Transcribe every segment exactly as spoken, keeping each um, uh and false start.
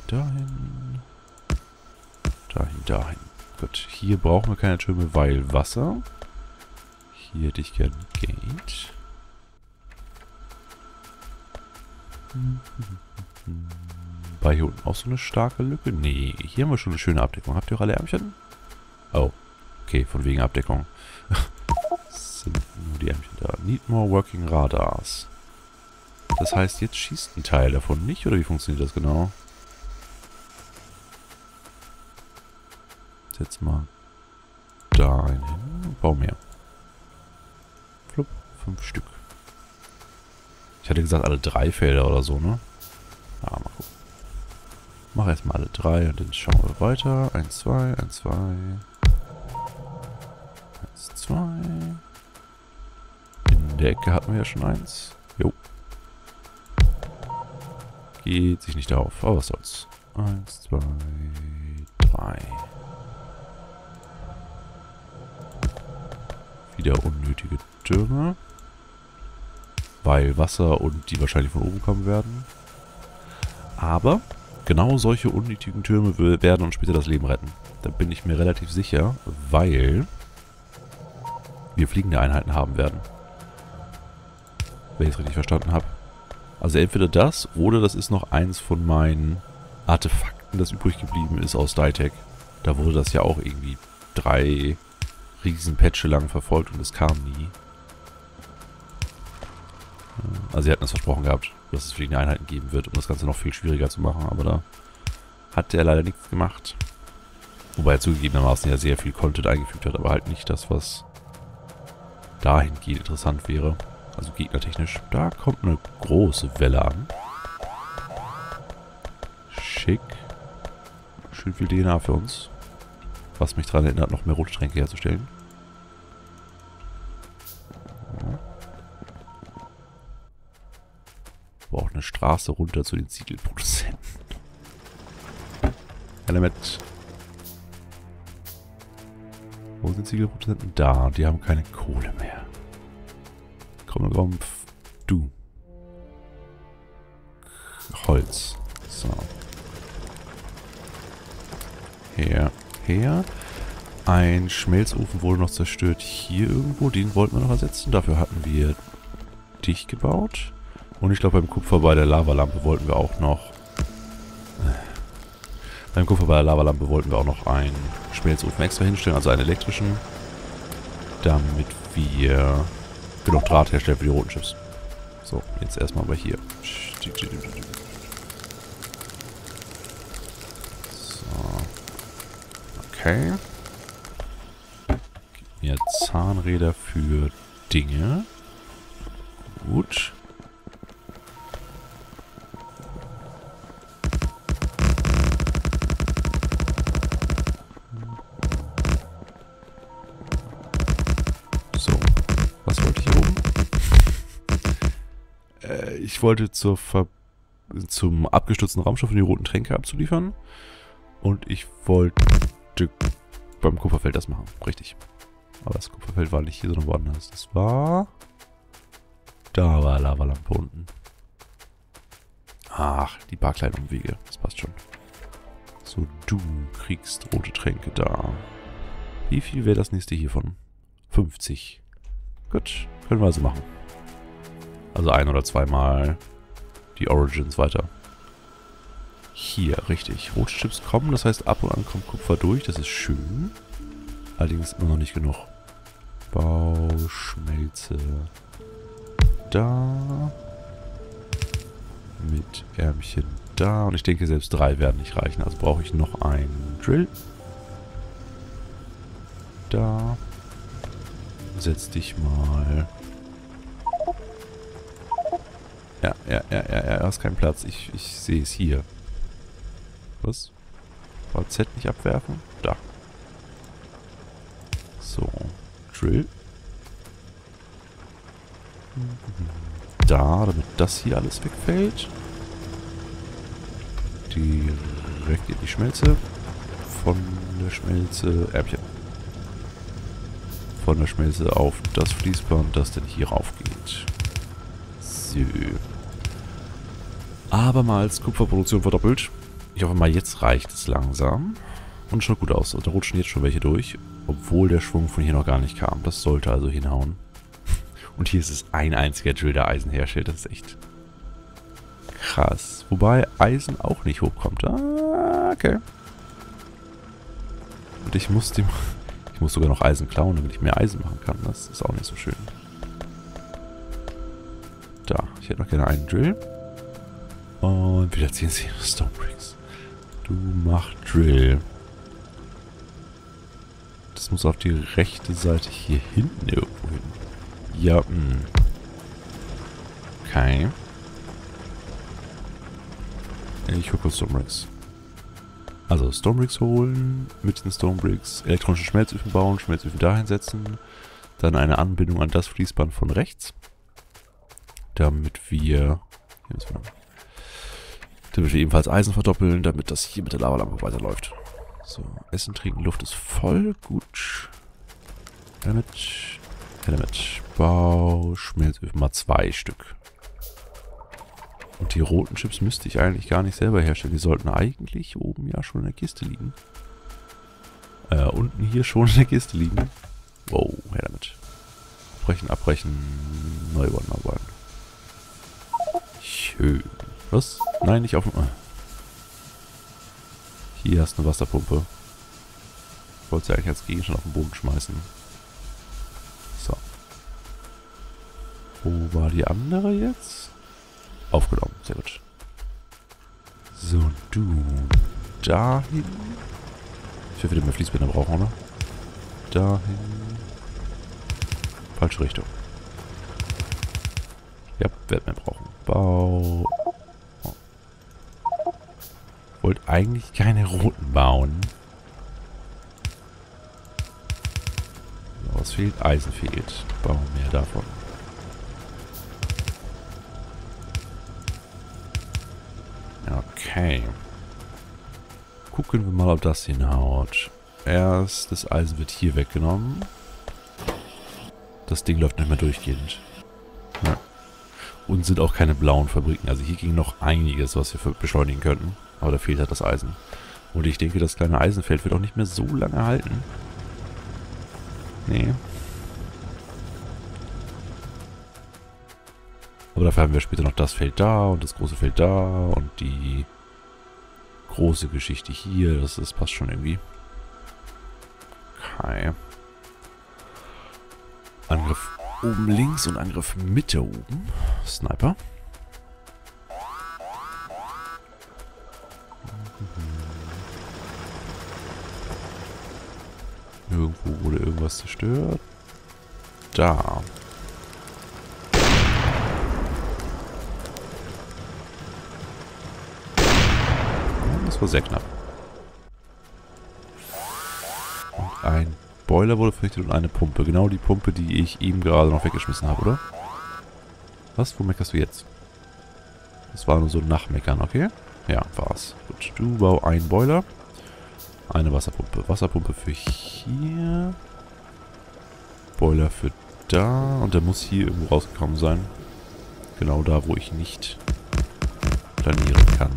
dahin. Dahin, dahin. Gut, hier brauchen wir keine Türme, weil Wasser. Hier hätte ich gerne ein Gate. War hier unten auch so eine starke Lücke? Nee, hier haben wir schon eine schöne Abdeckung. Habt ihr auch alle Ärmchen? Oh, okay, von wegen Abdeckung. Sind nur die Ärmchen da. Need more working radars. Das heißt, jetzt schießt ein Teil davon nicht, oder wie funktioniert das genau? Setz mal da hin. Bau mehr. Flupp, fünf Stück. Ich hatte gesagt, alle drei Felder oder so, ne? Ja, mal gucken. Mach erstmal alle drei und dann schauen wir weiter. Eins, zwei, eins, zwei. Eins, zwei. In der Ecke hatten wir ja schon eins. Jo. Geht sich nicht auf, aber was soll's. Eins, zwei, drei. Wieder unnötige Türme. Weil Wasser und die wahrscheinlich von oben kommen werden. Aber genau solche unnötigen Türme werden uns später das Leben retten. Da bin ich mir relativ sicher, weil wir fliegende Einheiten haben werden. Wenn ich es richtig verstanden habe. Also entweder das oder das ist noch eins von meinen Artefakten, das übrig geblieben ist aus Ditech. Da wurde das ja auch irgendwie drei riesen Patche lang verfolgt und es kam nie. Also sie hatten es versprochen gehabt, dass es fliegende Einheiten geben wird, um das Ganze noch viel schwieriger zu machen, aber da hat der leider nichts gemacht. Wobei er zugegebenermaßen ja sehr viel Content eingefügt hat, aber halt nicht das, was dahingehend interessant wäre. Also gegnertechnisch. Da kommt eine große Welle an. Schick. Schön viel D N A für uns. Was mich daran erinnert, noch mehr rote Tränke herzustellen. Aber auch eine Straße runter zu den Ziegelproduzenten. Element. Wo sind Ziegelproduzenten? Da. Die haben keine Kohle mehr. Komm, komm. Du. Holz. So. Her. Her. Ein Schmelzofen wurde noch zerstört hier irgendwo. Den wollten wir noch ersetzen. Dafür hatten wir dich gebaut. Und ich glaube beim Kupfer bei der Lavalampe wollten wir auch noch... Beim Kupfer bei der Lavalampe wollten wir auch noch einen Schmelzofen extra hinstellen. Also einen elektrischen. Damit wir genug Draht herstellen für die roten Chips. So, jetzt erstmal aber hier. So. Okay. Gib mir Zahnräder für Dinge. Gut. So. Was wollte ich hier oben? Äh, ich wollte zur Ver zum abgestürzten Raumschiff in die roten Tränke abzuliefern. Und ich wollte beim Kupferfeld das machen. Richtig. Aber das Kupferfeld war nicht hier, sondern woanders. Das war... Da war Lavalampe unten. Ach, die paar kleinen Umwege. Das passt schon. So, du kriegst rote Tränke da. Wie viel wäre das nächste hiervon? fünfzig. Gut, können wir also machen. Also ein- oder zweimal die Origins weiter. Hier, richtig. Rotchips kommen, das heißt ab und an kommt Kupfer durch. Das ist schön. Allerdings immer noch nicht genug. Bauschmelze. Da. Mit Ärmchen da. Und ich denke, selbst drei werden nicht reichen. Also brauche ich noch einen Drill. Da. Setz dich mal. Ja, ja, ja, ja, ja, da ist kein Platz. Ich, ich sehe es hier. Was? V Z nicht abwerfen? Da. So. Drill. Da, damit das hier alles wegfällt. Direkt in die Schmelze. Von der Schmelze... Ärmchen. Von der Schmelze auf das Fließband, das dann hier rauf geht. So. Abermals Kupferproduktion verdoppelt. Ich hoffe mal, jetzt reicht es langsam. Und schaut gut aus. Da rutschen jetzt schon welche durch. Obwohl der Schwung von hier noch gar nicht kam. Das sollte also hinhauen. Und hier ist es ein einziger Drill, der Eisen herstellt. Das ist echt krass. Wobei Eisen auch nicht hochkommt. Ah, okay. Und ich muss dem... Ich muss sogar noch Eisen klauen, damit ich mehr Eisen machen kann. Das ist auch nicht so schön. Da. Ich hätte noch gerne einen Drill. Und wieder ziehen sie Stone Bricks. Du mach Drill. Das muss auf die rechte Seite hier hinten irgendwo hin. Ja, mh. Okay. Ich hole kurz Stone Bricks. Also Stone Bricks holen, mit den Stone Bricks elektronische Schmelzöfen bauen, Schmelzöfen dahin setzen. Dann eine Anbindung an das Fließband von rechts. Damit wir... Hier müssen wir damit wir ebenfalls Eisen verdoppeln, damit das hier mit der Lavalampe weiterläuft. So, Essen, Trinken, Luft ist voll. Gut. Damit. Damit. Bau. Schmelzöfen mal zwei Stück. Und die roten Chips müsste ich eigentlich gar nicht selber herstellen. Die sollten eigentlich oben ja schon in der Kiste liegen. Äh, unten hier schon in der Kiste liegen. Wow, her damit. Abbrechen, abbrechen. Neu bauen, neu bauen. Schön. Was? Nein, nicht auf dem... Hier hast du eine Wasserpumpe. Ich wollte sie eigentlich als Gegenstand auf den Boden schmeißen. So. Wo war die andere jetzt? Aufgenommen, sehr gut. So, du. Dahin. Ich will wieder mehr Fließbänder brauchen, oder? Dahin. Falsche Richtung. Ja, werden wir brauchen. Bau. Wollte eigentlich keine roten bauen. So, was fehlt? Eisen fehlt. Bauen mehr davon. Okay. Gucken wir mal, ob das hinhaut. Erst das Eisen wird hier weggenommen. Das Ding läuft nicht mehr durchgehend. Ja. Und sind auch keine blauen Fabriken. Also hier ging noch einiges, was wir beschleunigen könnten. Aber da fehlt halt das Eisen. Und ich denke, das kleine Eisenfeld wird auch nicht mehr so lange halten. Nee. Aber dafür haben wir später noch das Feld da und das große Feld da und die große Geschichte hier. Das, das passt schon irgendwie. Okay. Angriff oben links und Angriff Mitte oben. Sniper. Irgendwo wurde irgendwas zerstört. Da. Das war sehr knapp. Und ein Boiler wurde vernichtet und eine Pumpe. Genau die Pumpe, die ich eben gerade noch weggeschmissen habe, oder? Was? Wo meckerst du jetzt? Das war nur so ein Nachmeckern, okay? Ja, war's. Gut, du bau einen Boiler. Eine Wasserpumpe. Wasserpumpe für hier. Boiler für da. Und der muss hier irgendwo rausgekommen sein. Genau da, wo ich nicht planieren kann.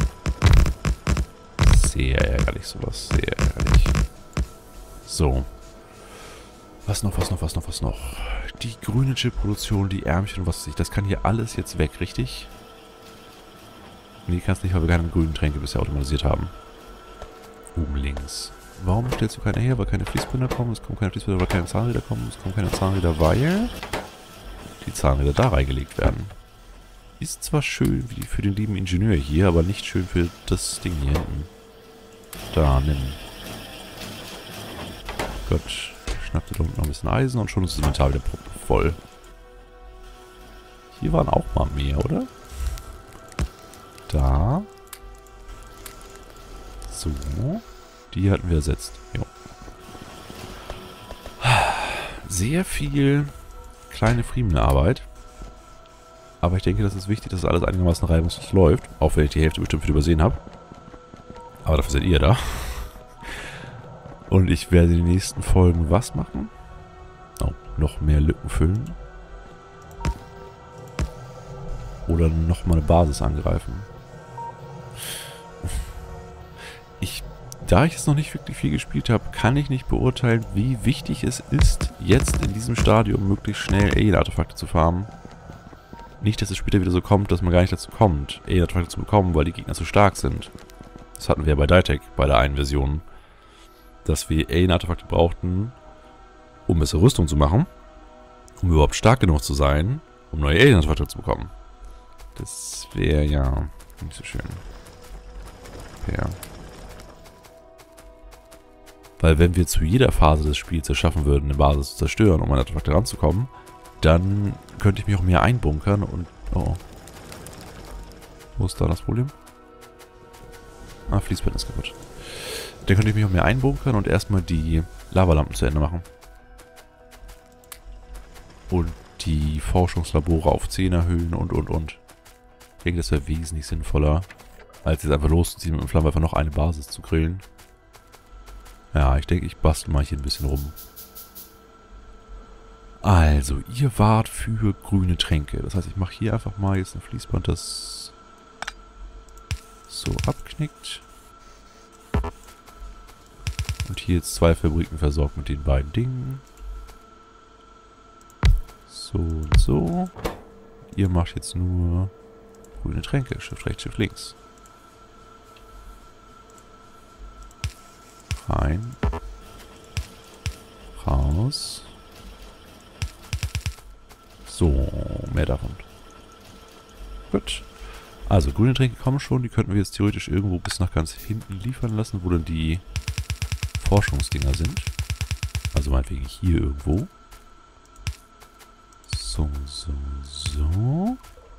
Sehr ärgerlich sowas. Sehr ärgerlich. So. Was noch, was noch, was noch, was noch? Die grüne Chip-Produktion, die Ärmchen und was weiß ich. Das kann hier alles jetzt weg, richtig? Nee, kannst nicht, weil wir keine grünen Tränke bisher automatisiert haben. Oben links. Warum stellst du keine her? Weil keine Fließbänder kommen. Es kommen keine Fließbänder, weil keine Zahnräder kommen. Es kommen keine Zahnräder, weil die Zahnräder da reingelegt werden. Ist zwar schön wie für den lieben Ingenieur hier, aber nicht schön für das Ding hier hinten. Da, nimm. Gut. Schnapp dir da unten noch ein bisschen Eisen und schon ist das Inventar wieder voll. Hier waren auch mal mehr, oder? Da. So. Die hatten wir ersetzt. Jo. Sehr viel kleine Friemenarbeit. Aber ich denke, das ist wichtig, dass alles einigermaßen reibungslos läuft. Auch wenn ich die Hälfte bestimmt wieder übersehen habe. Aber dafür seid ihr da. Und ich werde in den nächsten Folgen was machen? Oh, noch mehr Lücken füllen. Oder nochmal eine Basis angreifen. Da ich es noch nicht wirklich viel gespielt habe, kann ich nicht beurteilen, wie wichtig es ist, jetzt in diesem Stadium möglichst schnell Alien-Artefakte zu farmen. Nicht, dass es später wieder so kommt, dass man gar nicht dazu kommt, Alien-Artefakte zu bekommen, weil die Gegner zu stark sind. Das hatten wir ja bei Ditech, bei der einen Version. Dass wir Alien-Artefakte brauchten, um bessere Rüstung zu machen, um überhaupt stark genug zu sein, um neue Alien-Artefakte zu bekommen. Das wäre ja nicht so schön. Ja. Weil wenn wir zu jeder Phase des Spiels es schaffen würden, eine Basis zu zerstören, um an Artefakte ranzukommen, dann könnte ich mich auch mehr einbunkern und... Oh. Wo ist da das Problem? Ah, Fließband ist kaputt. Dann könnte ich mich auch mehr einbunkern und erstmal die Lavalampen zu Ende machen. Und die Forschungslabore auf zehn erhöhen und, und, und. Ich denke, das wäre wesentlich sinnvoller, als jetzt einfach loszuziehen mit dem Flammenwerfer noch eine Basis zu grillen. Ja, ich denke, ich bastel mal hier ein bisschen rum. Also, ihr wart für grüne Tränke. Das heißt, ich mache hier einfach mal jetzt ein Fließband, das so abknickt. Und hier jetzt zwei Fabriken versorgt mit den beiden Dingen. So und so. Ihr macht jetzt nur grüne Tränke. Shift rechts, Shift links. Rein. Raus. So, mehr davon. Gut. Also, grüne Tränke kommen schon. Die könnten wir jetzt theoretisch irgendwo bis nach ganz hinten liefern lassen, wo dann die Forschungsdinger sind. Also meinetwegen hier irgendwo. So, so, so.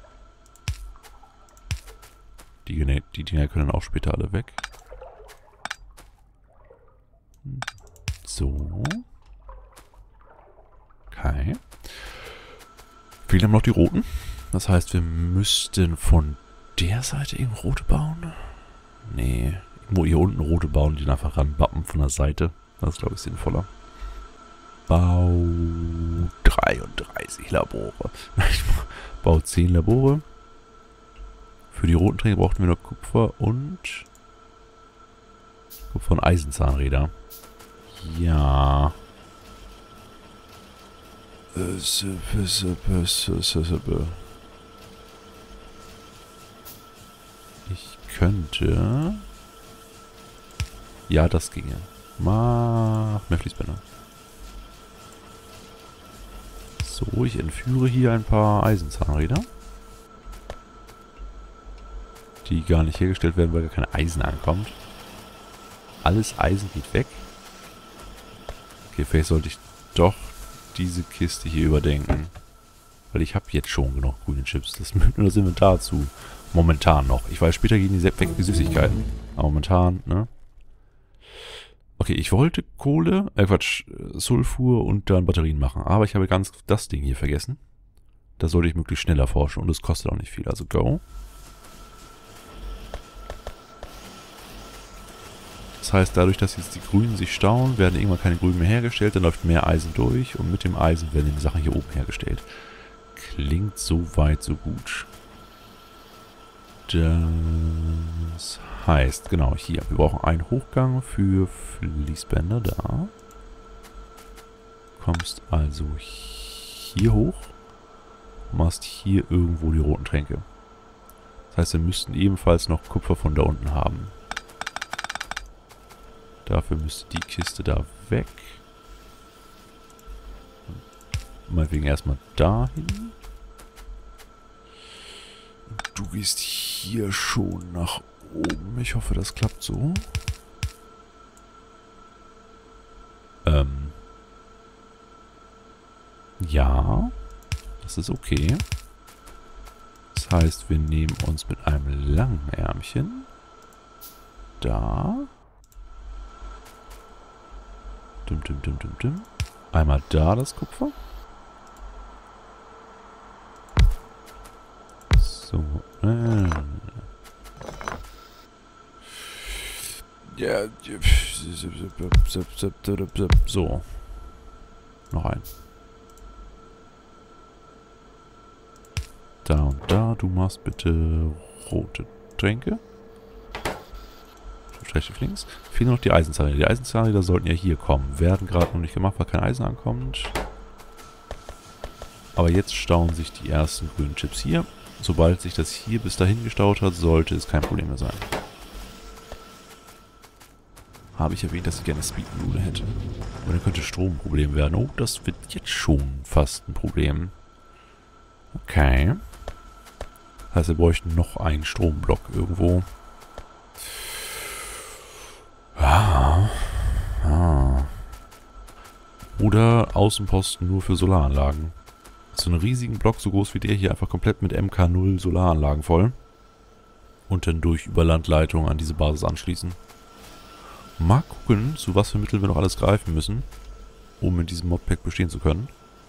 Die, die Dinger können dann auch später alle weg. So. Okay. Fehlen haben noch die roten. Das heißt, wir müssten von der Seite irgendwo rote bauen. Nee. Irgendwo hier unten rote bauen, die einfach ranbappen von der Seite. Das ist, glaube ich, sinnvoller. Bau dreiunddreißig Labore. Bau zehn Labore. Für die roten Tränke brauchten wir noch Kupfer und Kupfer und Eisenzahnräder. Ja. Ich könnte... Ja, das ginge. Mach mehr Fließbänder. So, ich entführe hier ein paar Eisenzahnräder. Die gar nicht hergestellt werden, weil gar kein Eisen ankommt. Alles Eisen geht weg. Okay, vielleicht sollte ich doch diese Kiste hier überdenken. Weil ich habe jetzt schon genug grüne Chips. Das nimmt nur das Inventar zu. Momentan noch. Ich weiß, später gehen die weg wie Süßigkeiten. Aber momentan, ne? Okay, ich wollte Kohle, äh Quatsch, Sulfur und dann Batterien machen. Aber ich habe ganz das Ding hier vergessen. Das sollte ich möglichst schneller forschen und es kostet auch nicht viel. Also go. Das heißt, dadurch, dass jetzt die Grünen sich stauen, werden irgendwann keine Grünen mehr hergestellt. Dann läuft mehr Eisen durch und mit dem Eisen werden die Sachen hier oben hergestellt. Klingt so weit, so gut. Das heißt, genau, hier. Wir brauchen einen Hochgang für Fließbänder da. Kommst also hier hoch. Machst hier irgendwo die roten Tränke. Das heißt, wir müssten ebenfalls noch Kupfer von da unten haben. Dafür müsste die Kiste da weg. Meinetwegen erstmal dahin. Du gehst hier schon nach oben. Ich hoffe, das klappt so. Ähm. Ja. Das ist okay. Das heißt, wir nehmen uns mit einem langen Ärmchen. Da. Dum, dum, dum, dum, dum. Einmal da das Kupfer. So. Ja. So. Noch ein. Da und da. Du machst bitte rote Tränke. Schrägstrich links. Fehlen noch die Eisenzahnräder. Die Eisenzahnräder sollten ja hier kommen. Werden gerade noch nicht gemacht, weil kein Eisen ankommt. Aber jetzt stauen sich die ersten grünen Chips hier. Sobald sich das hier bis dahin gestaut hat, sollte es kein Problem mehr sein. Habe ich erwähnt, dass ich gerne Speedmodule hätte. Und dann könnte Strom ein Problem werden. Oh, das wird jetzt schon fast ein Problem. Okay. Das heißt, wir bräuchten noch einen Stromblock irgendwo. Ah. Ah. Oder Außenposten nur für Solaranlagen. So einen riesigen Block, so groß wie der hier, einfach komplett mit M K null Solaranlagen voll. Und dann durch Überlandleitungen an diese Basis anschließen. Mal gucken, zu was für Mitteln wir noch alles greifen müssen, um in diesem Modpack bestehen zu können.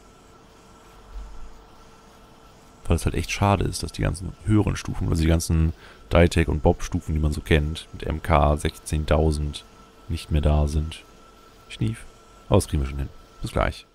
Weil es halt echt schade ist, dass die ganzen höheren Stufen, also die ganzen Ditec und Bob-Stufen, die man so kennt, mit M K sechzehntausend nicht mehr da sind. Schnief. Aber das kriegen wir schon hin. Bis gleich.